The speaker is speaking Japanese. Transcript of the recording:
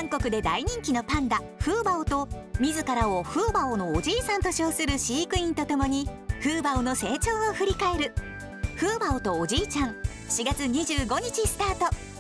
韓国で大人気のパンダフーバオと、自らをフーバオのおじいさんと称する飼育員とともにフーバオの成長を振り返る「フーバオとおじいちゃん」4月25日スタート。